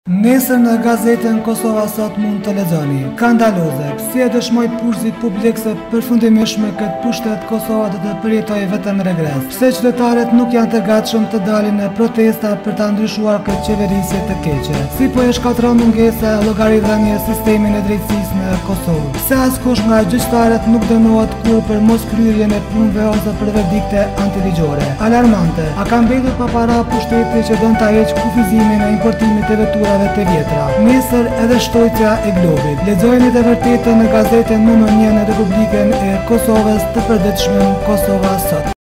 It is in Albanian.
Nesër në gazetën Kosova Sot mund të lexoni. Skandaloze. Si e dëshmoi Pulsi publik se përfundimisht me këtë pushtet Kosova do të përjetojë vetëm regres. Pse qytetarët nuk janë të gatshëm të dalin në protesta për ta ndryshuar këtë qeverisje të keqe? Si po e shkatron mungesa e llogaridhënies sistemin e drejtësisë në Kosovë? Pse askush nga gjyqtarët nuk dënohet kur për moskryerjen e punëve ose për verdikte antiligjore? Alarmante. A ka mbetur pa para pushteti që don ta heqë kufizimin e importimit të veturave të vjetra? Nesër edhe shtojtja e Globit. Lexojeni të vërtetën në gazetën nr. 1 në Republikën e Kosovës të përditshmën Kosova Sot.